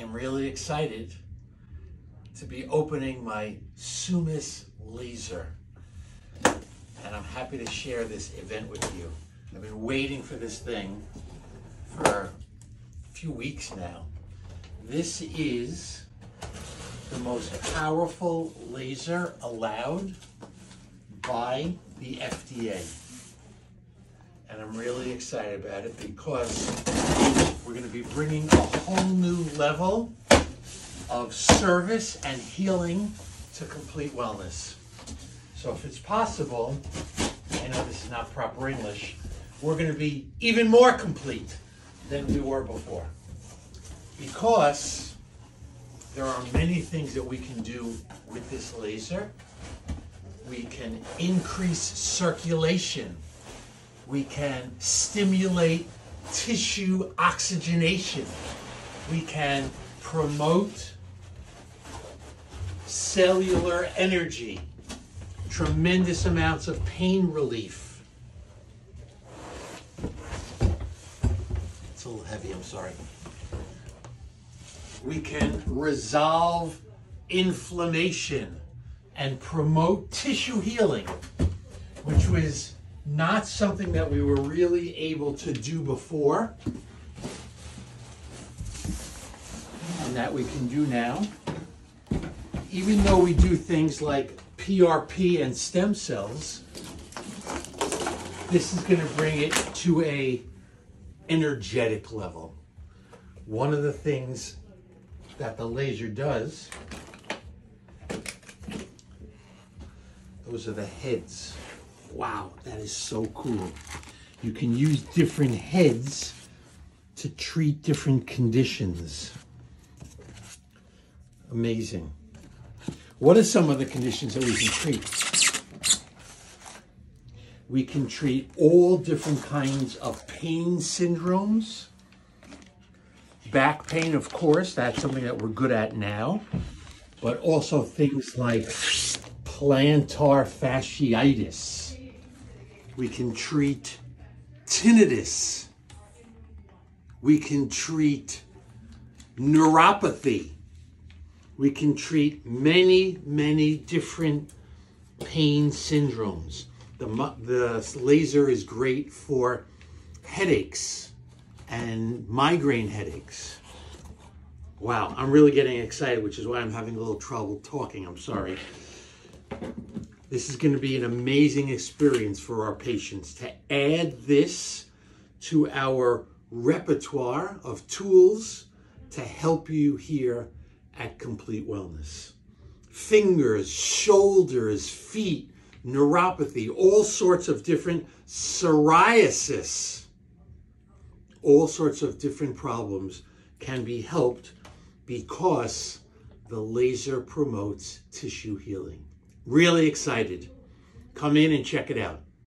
am really excited to be opening my Sumis laser. And I'm happy to share this event with you. I've been waiting for this thing for a few weeks now. This is the most powerful laser allowed by the FDA. And I'm really excited about it because we're going to be bringing a whole new level of service and healing to complete wellness. So if it's possible, I know this is not proper English, we're going to be even more complete than we were before. Because there are many things that we can do with this laser. We can increase circulation. We can stimulate tissue oxygenation. We can promote cellular energy, tremendous amounts of pain relief. It's a little heavy, I'm sorry. We can resolve inflammation and promote tissue healing, which was not something that we were really able to do before, and that we can do now. Even though we do things like PRP and stem cells, this is going to bring it to a energetic level. One of the things that the laser does, those are the heads. Wow, that is so cool. You can use different heads to treat different conditions. Amazing. What are some of the conditions that we can treat? We can treat all different kinds of pain syndromes. Back pain, of course, that's something that we're good at now. But also things like plantar fasciitis. We can treat tinnitus. We can treat neuropathy. We can treat many, many different pain syndromes. The laser is great for headaches and migraine headaches. Wow, I'm really getting excited, which is why I'm having a little trouble talking. I'm sorry. This is going to be an amazing experience for our patients to add this to our repertoire of tools to help you here at Complete Wellness. Fingers, shoulders, feet, neuropathy, all sorts of different psoriasis, all sorts of different problems can be helped because the laser promotes tissue healing. Really excited. Come in and check it out.